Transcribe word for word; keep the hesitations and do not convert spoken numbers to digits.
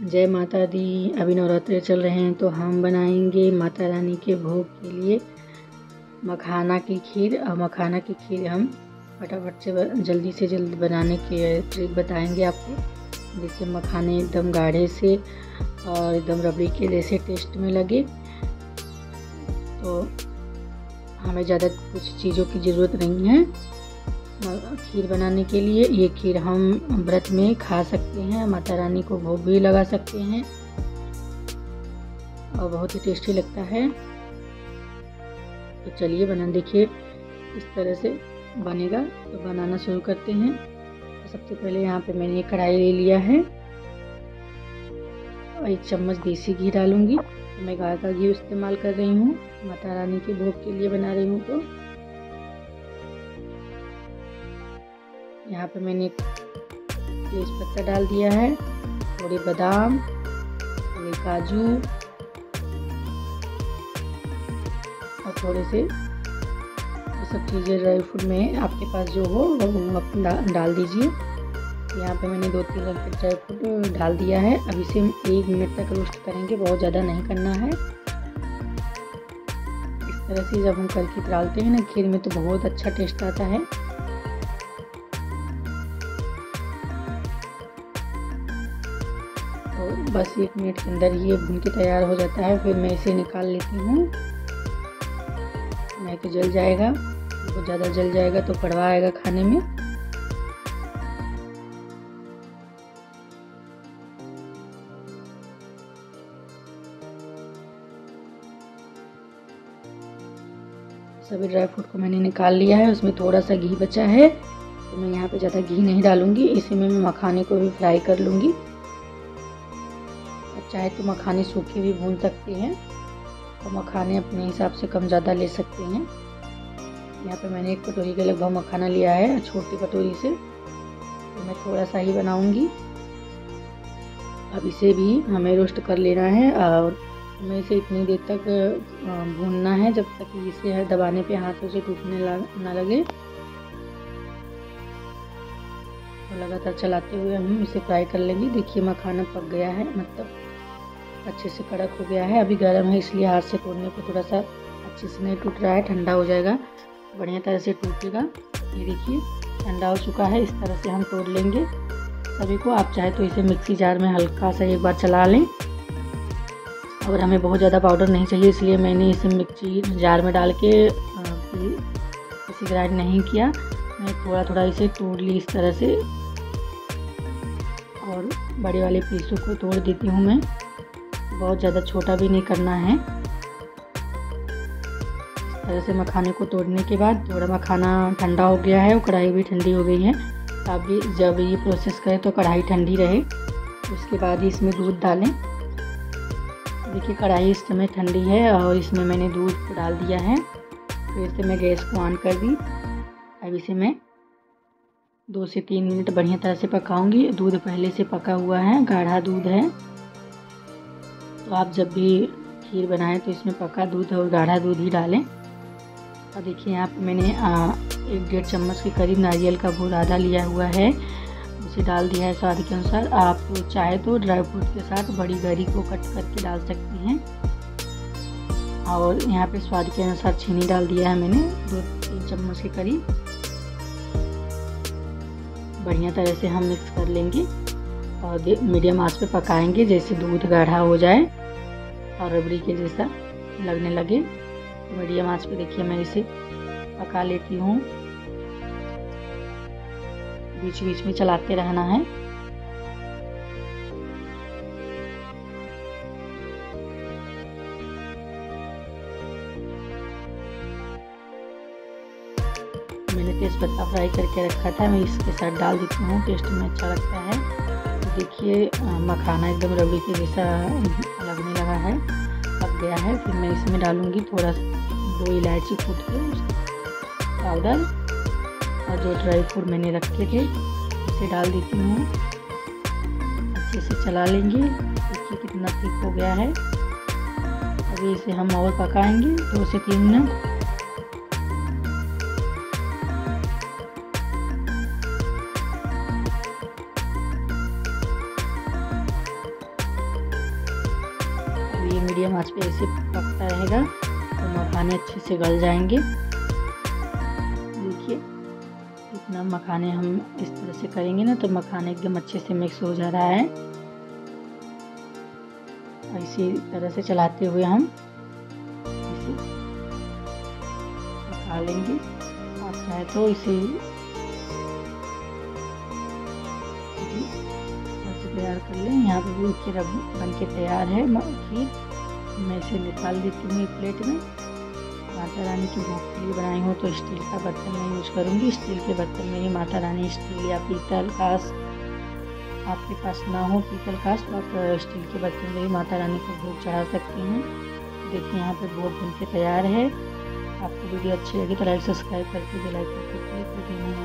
जय माता दी। अभी नवरात्रि चल रहे हैं तो हम बनाएंगे माता रानी के भोग के लिए मखाना की खीर। और मखाना की खीर हम फटाफट से जल्दी से जल्दी बनाने की ट्रिक बताएंगे आपको, जिससे मखाने एकदम गाढ़े से और एकदम रबड़ी के जैसे टेस्ट में लगे। तो हमें ज़्यादा कुछ चीज़ों की ज़रूरत नहीं है खीर बनाने के लिए। ये खीर हम व्रत में खा सकते हैं, माता रानी को भोग भी लगा सकते हैं और बहुत ही टेस्टी लगता है। तो चलिए बना देखिए इस तरह से बनेगा। तो बनाना शुरू करते हैं। तो सबसे पहले यहाँ पे मैंने एक कढ़ाई ले लिया है और एक चम्मच देसी घी डालूंगी। तो मैं गाय का घी इस्तेमाल कर रही हूँ, माता रानी के भोग के लिए बना रही हूँ। तो यहाँ पे मैंने तेज पत्ता डाल दिया है, थोड़े बादाम, थोड़े काजू और थोड़े से ये सब चीज़ें ड्राई फ्रूट में आपके पास जो हो वो आप डाल दीजिए। यहाँ पे मैंने दो तीन रंग के ड्राई फ्रूट डाल दिया है। अब इसे एक मिनट तक रोस्ट करेंगे, बहुत ज़्यादा नहीं करना है। इस तरह से जब हम करके डालते हैं ना खीर में तो बहुत अच्छा टेस्ट आता है। तो बस एक मिनट के अंदर ये भून के तैयार हो जाता है। फिर मैं इसे निकाल लेती हूँ, नहीं तो जल जाएगा। बहुत ज़्यादा जल जाएगा तो कड़वा आएगा खाने में। सभी ड्राई फ्रूट को मैंने निकाल लिया है, उसमें थोड़ा सा घी बचा है तो मैं यहाँ पे ज़्यादा घी नहीं डालूंगी। इसी में मैं मखाने को भी फ्राई कर लूँगी। चाहे तो मखाने सूखे भी भून सकते हैं और मखाने अपने हिसाब से कम ज़्यादा ले सकते हैं। यहाँ पे मैंने एक कटोरी के लगभग मखाना लिया है, छोटी कटोरी से। तो मैं थोड़ा सा ही बनाऊंगी। अब इसे भी हमें रोस्ट कर लेना है और हमें इसे इतनी देर तक भूनना है जब तक कि इसे दबाने पे हाथों से टूटने ना लगे। तो लगातार चलाते हुए हम इसे फ्राई कर लेंगे। देखिए मखाना पक गया है, मतलब अच्छे से कड़क हो गया है। अभी गर्म है इसलिए हाथ से तोड़ने पे थोड़ा सा अच्छे से नहीं टूट रहा है। ठंडा हो जाएगा बढ़िया तरह से टूटेगा। ये देखिए ठंडा हो चुका है। इस तरह से हम तोड़ लेंगे सभी को। आप चाहे तो इसे मिक्सी जार में हल्का सा एक बार चला लें। और हमें बहुत ज़्यादा पाउडर नहीं चाहिए, इसलिए मैंने इसे मिक्सी जार में डाल के इसे ग्राइंड नहीं किया। मैं थोड़ा थोड़ा इसे तोड़ ली इस तरह से, और बड़े वाले पीसों को तोड़ देती हूँ मैं। बहुत ज़्यादा छोटा भी नहीं करना है। इस तरह से मखाने को तोड़ने के बाद थोड़ा मखाना ठंडा हो गया है और कढ़ाई भी ठंडी हो गई है। आप भी जब ये प्रोसेस करें तो कढ़ाई ठंडी रहे, उसके बाद ही इसमें दूध डालें। देखिए कढ़ाई इस समय ठंडी है और इसमें मैंने दूध डाल दिया है। फिर से मैं गैस को ऑन कर दी। अब इसे मैं दो से तीन मिनट बढ़िया तरह से पकाऊंगी। दूध पहले से पका हुआ है, गाढ़ा दूध है। तो आप जब भी खीर बनाएं तो इसमें पका दूध और गाढ़ा दूध ही डालें। और देखिए यहाँ पे मैंने एक डेढ़ चम्मच के करीब नारियल का गुड़ आधा लिया हुआ है, उसे डाल दिया है स्वाद के अनुसार। आप तो चाहे तो ड्राई फ्रूट के साथ बड़ी गरी को कट करके डाल सकती हैं। और यहाँ पे स्वाद के अनुसार चीनी डाल दिया है मैंने, दो तीन चम्मच के करीब। बढ़िया तरह से हम मिक्स कर लेंगे और मीडियम आंच पे पकाएंगे, जैसे दूध गाढ़ा हो जाए और रबड़ी के जैसा लगने लगे। तो मीडियम आंच पे देखिए मैं इसे पका लेती हूँ। बीच बीच में चलाते रहना है। मैंने तेज़पत्ता फ्राई करके रखा था, मैं इसके साथ डाल देती हूँ, टेस्ट में अच्छा लगता है। तो देखिए मखाना एकदम रबड़ी के जैसा लगने लगा है, पक गया है। फिर मैं इसमें डालूँगी थोड़ा दो इलायची कूट के पाउडर, और जो ड्राई फ्रूट मैंने रखे थे उसे डाल देती हूँ। अच्छे से चला लेंगे। देखिए कितना थिक हो गया है। अभी इसे हम और पकाएंगे दो से तीन मिनट। ये मीडियम आंच पे ऐसे पकता रहेगा तो मखाने अच्छे से गल जाएंगे। देखिए इतना मखाने हम इस तरह से करेंगे ना तो मखाने एकदम अच्छे से मिक्स हो जा रहा है। इसी तरह से चलाते हुए हम इसे पका लेंगे। आप चाहे तो इसे तैयार कर लें। यहाँ पे भी खीर बन के तैयार है खीर। मैं इसे निकाल देती हूँ एक प्लेट में। माता रानी की भोग के लिए बनाई हूँ तो स्टील का बर्तन में यूज करूँगी। स्टील के बर्तन में ही माता रानी स्टील या पीतल कांच आपके पास ना हो पीतल कांच तो आप स्टील के बर्तन में ही माता रानी को भोग चढ़ा सकते हैं। देखिए यहाँ पे भोग बन के तैयार है। आपको वीडियो अच्छी लगी तो लाइक सब्सक्राइब करके बेल आइकन को क्लिक कर देना है।